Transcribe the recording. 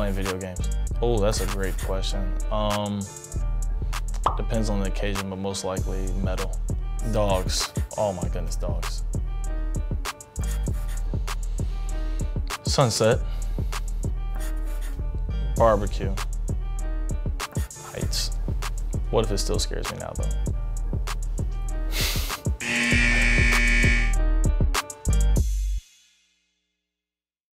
playing video games? Oh, that's a great question. Depends on the occasion, but most likely metal. Dogs. Oh my goodness, dogs. Sunset. Barbecue. Heights. What if it still scares me now though?